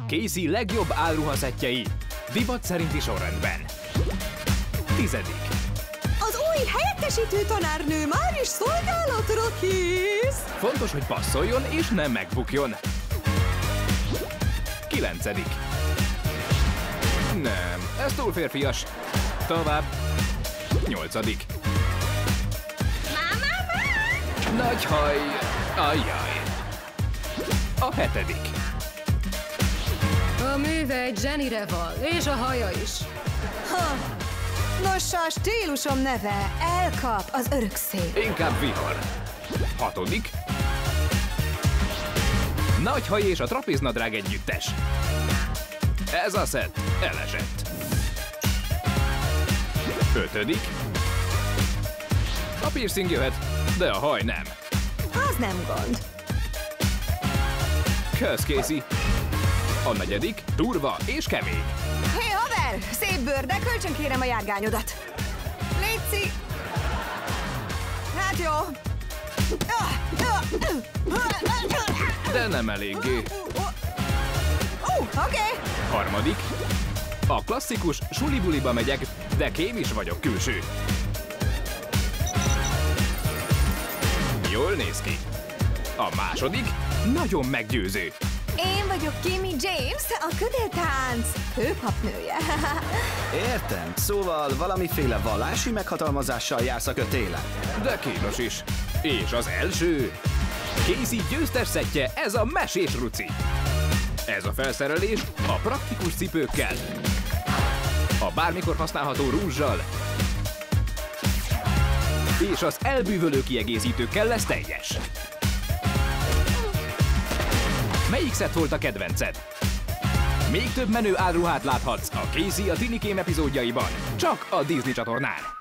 Casey legjobb álruhaszettjei, divat szerinti sorrendben. 10. Az új helyettesítő tanárnő már is szolgálatra kész! Fontos, hogy passzoljon és nem megbukjon. 9. Nem, ez túl férfias. Tovább. 8. Nagy haj. Ajjaj. A 7. A műve egy zsenire val, és a haja is. Nos, a stílusom neve elkap az örök szél. Inkább vihar. 6. Nagy haj és a trapéznadrág együttes. Ez a szett elesett. 5. A piercing jöhet, de a haj nem. Az nem gond. Kösz, Casey. A 4. Durva és kemény. Hé, haver! Szép bőr, de kölcsönkérem a járgányodat. Léci! Hát jó. De nem eléggé. Oké. 3. A klasszikus suli-buliba megyek, de kém is vagyok külső. Jól néz ki. A 2. Nagyon meggyőző. Én vagyok Kimmy James, a ködéltánc főpapnője. Értem, szóval valamiféle vallási meghatalmazással jársz a kötélen. De kínos is. És az első. Casey győztes szettje, ez a mesés ruci. Ez a felszerelés a praktikus cipőkkel, a bármikor használható rúzsal és az elbűvölő kiegészítőkkel lesz teljes. Melyik szett volt a kedvenced? Még több menő álruhát láthatsz a Casey a Tinikém epizódjaiban, csak a Disney csatornán.